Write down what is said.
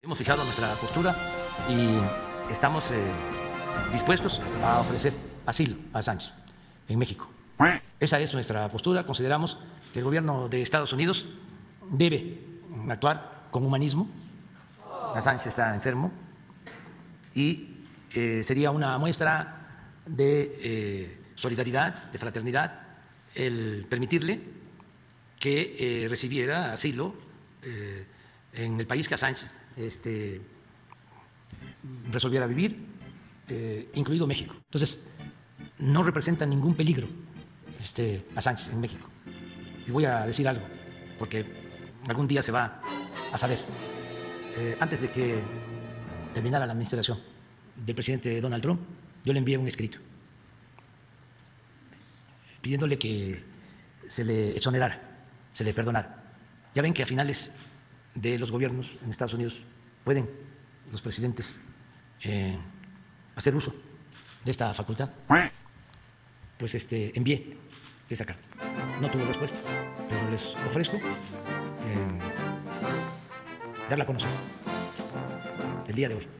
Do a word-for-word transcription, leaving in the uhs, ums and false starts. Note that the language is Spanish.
Hemos fijado nuestra postura y estamos eh, dispuestos a ofrecer asilo a Assange en México. Esa es nuestra postura. Consideramos que el gobierno de Estados Unidos debe actuar con humanismo. Assange está enfermo y eh, sería una muestra de eh, solidaridad, de fraternidad, el permitirle que eh, recibiera asilo eh, en el país que Assange este, resolviera vivir, eh, incluido México. Entonces, no representa ningún peligro este, Assange en México. Y voy a decir algo, porque algún día se va a saber. Eh, antes de que terminara la administración del presidente Donald Trump, yo le envié un escrito pidiéndole que se le exonerara, se le perdonara. Ya ven que a finales de los gobiernos en Estados Unidos pueden los presidentes eh, hacer uso de esta facultad. Pues este, envié esa carta. No tuve respuesta, pero les ofrezco eh, darla a conocer el día de hoy.